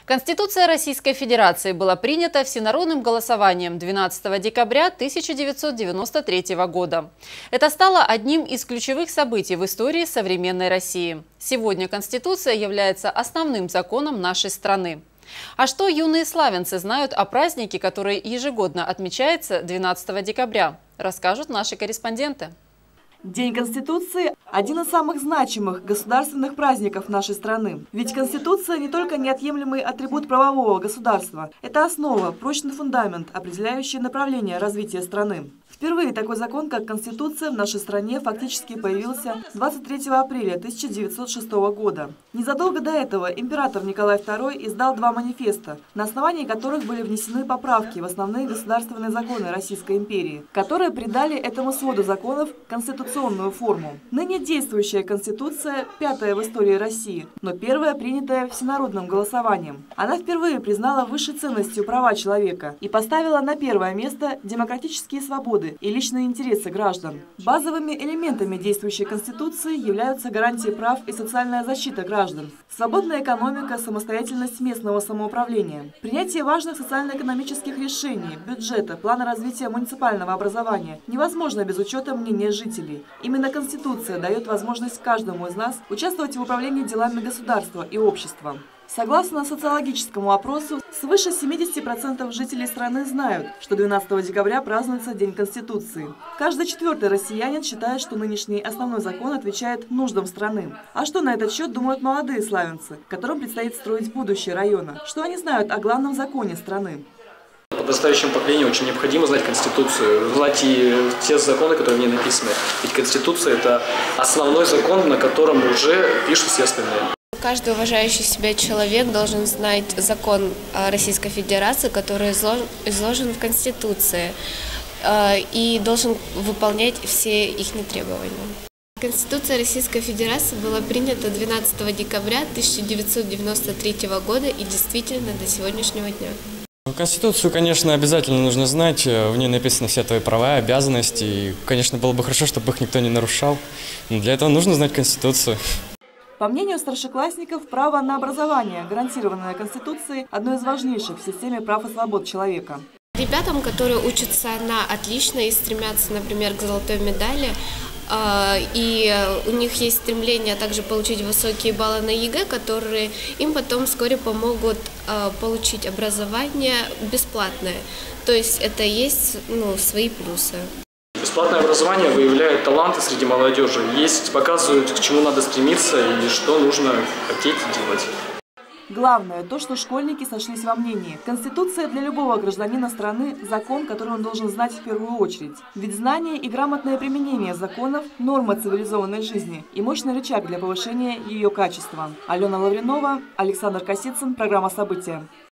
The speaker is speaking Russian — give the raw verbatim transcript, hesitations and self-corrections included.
Конституция Российской Федерации была принята всенародным голосованием двенадцатого декабря тысяча девятьсот девяносто третьего года. Это стало одним из ключевых событий в истории современной России. Сегодня Конституция является основным законом нашей страны. А что юные славянцы знают о празднике, который ежегодно отмечается двенадцатого декабря, расскажут наши корреспонденты. День Конституции – один из самых значимых государственных праздников нашей страны. Ведь Конституция не только неотъемлемый атрибут правового государства. Это основа, прочный фундамент, определяющий направление развития страны. Впервые такой закон, как Конституция, в нашей стране фактически появился двадцать третьего апреля тысяча девятьсот шестого года. Незадолго до этого император Николай второй издал два манифеста, на основании которых были внесены поправки в основные государственные законы Российской империи, которые придали этому своду законов конституционную форму. Ныне действующая Конституция – пятая в истории России, но первая, принятая всенародным голосованием. Она впервые признала высшей ценностью права человека и поставила на первое место демократические свободы и личные интересы граждан. Базовыми элементами действующей Конституции являются гарантии прав и социальная защита граждан, свободная экономика, самостоятельность местного самоуправления, принятие важных социально-экономических решений, бюджета, плана развития муниципального образования невозможно без учета мнения жителей. Именно Конституция дает возможность каждому из нас участвовать в управлении делами государства и общества. Согласно социологическому опросу, свыше семидесяти процентов жителей страны знают, что двенадцатого декабря празднуется День Конституции. Каждый четвертый россиянин считает, что нынешний основной закон отвечает нуждам страны. А что на этот счет думают молодые славянцы, которым предстоит строить будущее района? Что они знают о главном законе страны? Подрастающему поколению очень необходимо знать Конституцию, знать и те законы, которые в ней написаны. Ведь Конституция – это основной закон, на котором уже пишут все остальные. Каждый уважающий себя человек должен знать закон Российской Федерации, который изложен, изложен в Конституции, и должен выполнять все их требования. Конституция Российской Федерации была принята двенадцатого декабря тысяча девятьсот девяносто третьего года и действительно до сегодняшнего дня. Конституцию, конечно, обязательно нужно знать, в ней написаны все твои права, обязанности, и, конечно, было бы хорошо, чтобы их никто не нарушал, но для этого нужно знать Конституцию. По мнению старшеклассников, право на образование, гарантированное Конституцией, одно из важнейших в системе прав и свобод человека. Ребятам, которые учатся на отлично и стремятся, например, к золотой медали, и у них есть стремление также получить высокие баллы на ЕГЭ, которые им потом вскоре помогут получить образование бесплатное. То есть это есть, ну, свои плюсы. Бесплатное образование выявляет таланты среди молодежи, есть, показывают, к чему надо стремиться и что нужно хотеть делать. Главное – то, что школьники сошлись во мнении. Конституция для любого гражданина страны – закон, который он должен знать в первую очередь. Ведь знание и грамотное применение законов – норма цивилизованной жизни и мощный рычаг для повышения ее качества. Алена Лавринова, Александр Косицын, программа «События».